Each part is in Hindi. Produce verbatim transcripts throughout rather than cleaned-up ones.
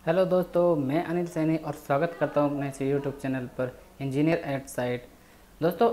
हेलो दोस्तों, मैं अनिल सैनी और स्वागत करता हूं अपने इस यूट्यूब चैनल पर इंजीनियर एट साइट। दोस्तों,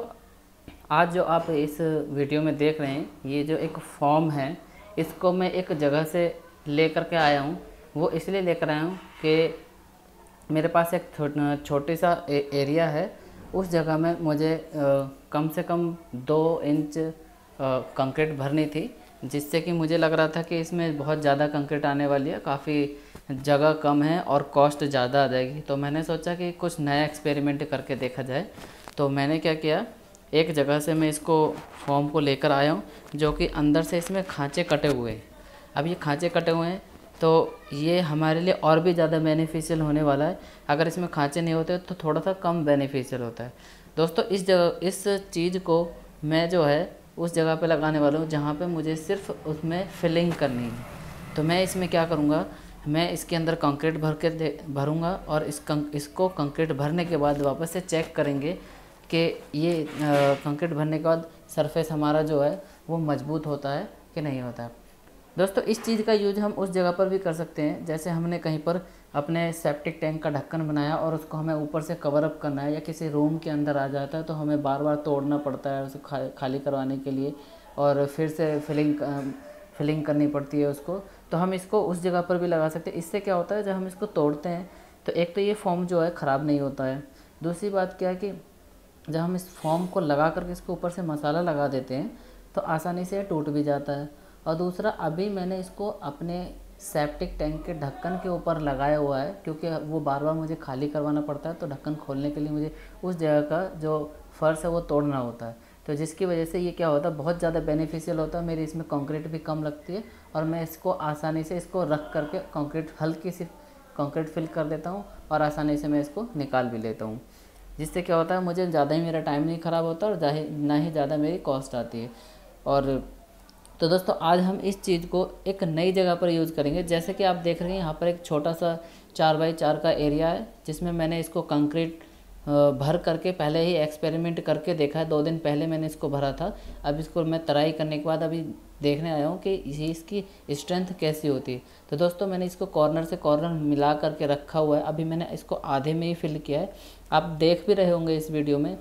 आज जो आप इस वीडियो में देख रहे हैं, ये जो एक फॉर्म है, इसको मैं एक जगह से लेकर के आया हूं। वो इसलिए लेकर आया हूं कि मेरे पास एक छोटी सा ए, एरिया है। उस जगह में मुझे आ, कम से कम दो इंच कंक्रीट भरनी थी, जिससे कि मुझे लग रहा था कि इसमें बहुत ज़्यादा कंक्रीट आने वाली है, काफ़ी जगह कम है और कॉस्ट ज़्यादा आ जाएगी। तो मैंने सोचा कि कुछ नया एक्सपेरिमेंट करके देखा जाए। तो मैंने क्या किया, एक जगह से मैं इसको फॉर्म को लेकर आया हूँ, जो कि अंदर से इसमें खाँचे कटे हुए हैं। अब ये खाँचे कटे हुए हैं तो ये हमारे लिए और भी ज़्यादा बेनिफिशियल होने वाला है। अगर इसमें खाँचे नहीं होते तो थोड़ा सा कम बेनिफिशियल होता है। दोस्तों, इस जगह इस चीज़ को मैं जो है उस जगह पे लगाने वाला हूँ जहाँ पे मुझे सिर्फ उसमें फिलिंग करनी है। तो मैं इसमें क्या करूँगा, मैं इसके अंदर कंक्रीट भर के दे भरूँगा और इस कंक, इसको कंक्रीट भरने के बाद वापस से चेक करेंगे कि ये कंक्रीट भरने के बाद सरफेस हमारा जो है वो मजबूत होता है कि नहीं होता है। दोस्तों, इस चीज़ का यूज हम उस जगह पर भी कर सकते हैं, जैसे हमने कहीं पर अपने सेप्टिक टैंक का ढक्कन बनाया और उसको हमें ऊपर से कवर अप करना है, या किसी रूम के अंदर आ जाता है तो हमें बार बार तोड़ना पड़ता है उसे खा, खाली करवाने के लिए, और फिर से फिलिंग फिलिंग करनी पड़ती है उसको। तो हम इसको उस जगह पर भी लगा सकते हैं। इससे क्या होता है, जब हम इसको तोड़ते हैं तो एक तो ये फॉर्म जो है ख़राब नहीं होता है। दूसरी बात क्या है कि जब हम इस फॉर्म को लगा करके इसके ऊपर से मसाला लगा देते हैं तो आसानी से टूट भी जाता है। और दूसरा, अभी मैंने इसको अपने सेप्टिक टैंक के ढक्कन के ऊपर लगाया हुआ है, क्योंकि वो बार बार मुझे खाली करवाना पड़ता है। तो ढक्कन खोलने के लिए मुझे उस जगह का जो फर्श है वो तोड़ना होता है। तो जिसकी वजह से ये क्या होता है, बहुत ज़्यादा बेनिफिशियल होता है। मेरी इसमें कंक्रीट भी कम लगती है और मैं इसको आसानी से इसको रख करके कंक्रीट हल्की सी कंक्रीट फिल कर देता हूँ और आसानी से मैं इसको निकाल भी लेता हूँ। जिससे क्या होता है, मुझे ज़्यादा ही मेरा टाइम नहीं ख़राब होता और ना ही ज़्यादा मेरी कॉस्ट आती है। और तो दोस्तों, आज हम इस चीज़ को एक नई जगह पर यूज़ करेंगे। जैसे कि आप देख रहे हैं, यहाँ पर एक छोटा सा चार बाई चार का एरिया है, जिसमें मैंने इसको कंक्रीट भर करके पहले ही एक्सपेरिमेंट करके देखा है। दो दिन पहले मैंने इसको भरा था। अब इसको मैं तराई करने के बाद अभी देखने आया हूँ कि इसकी स्ट्रेंथ कैसी होती है। तो दोस्तों, मैंने इसको कॉर्नर से कॉर्नर मिला करके रखा हुआ है। अभी मैंने इसको आधे में ही फिल किया है। आप देख भी रहे होंगे इस वीडियो में,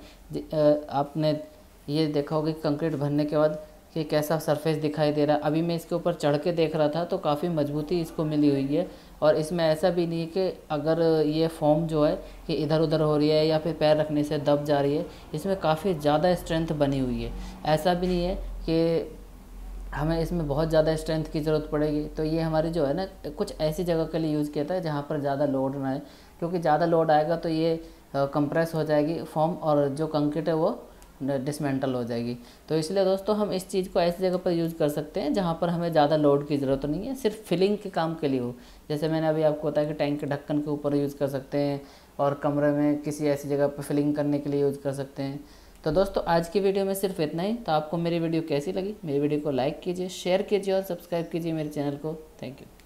आपने ये देखा होगा कि कंक्रीट भरने के बाद कि कैसा सरफेस दिखाई दे रहा है। अभी मैं इसके ऊपर चढ़ के देख रहा था तो काफ़ी मजबूती इसको मिली हुई है। और इसमें ऐसा भी नहीं है कि अगर ये फॉर्म जो है कि इधर उधर हो रही है या फिर पैर रखने से दब जा रही है। इसमें काफ़ी ज़्यादा स्ट्रेंथ बनी हुई है। ऐसा भी नहीं है कि हमें इसमें बहुत ज़्यादा स्ट्रेंथ की ज़रूरत पड़ेगी। तो ये हमारी जो है ना, कुछ ऐसी जगह के लिए यूज़ किया था जहाँ पर ज़्यादा लोड ना आए, क्योंकि ज़्यादा लोड आएगा तो ये कंप्रेस हो जाएगी फॉर्म और जो कंक्रीट है वो डिसमेंटल हो जाएगी। तो इसलिए दोस्तों, हम इस चीज़ को ऐसी जगह पर यूज़ कर सकते हैं जहाँ पर हमें ज़्यादा लोड की ज़रूरत नहीं है, सिर्फ फिलिंग के काम के लिए हो। जैसे मैंने अभी आपको बताया कि टैंक के ढक्कन के ऊपर यूज़ कर सकते हैं और कमरे में किसी ऐसी जगह पर फिलिंग करने के लिए यूज़ कर सकते हैं। तो दोस्तों, आज की वीडियो में सिर्फ इतना ही। तो आपको मेरी वीडियो कैसी लगी, मेरी वीडियो को लाइक कीजिए, शेयर कीजिए और सब्सक्राइब कीजिए मेरे चैनल को। Thank you.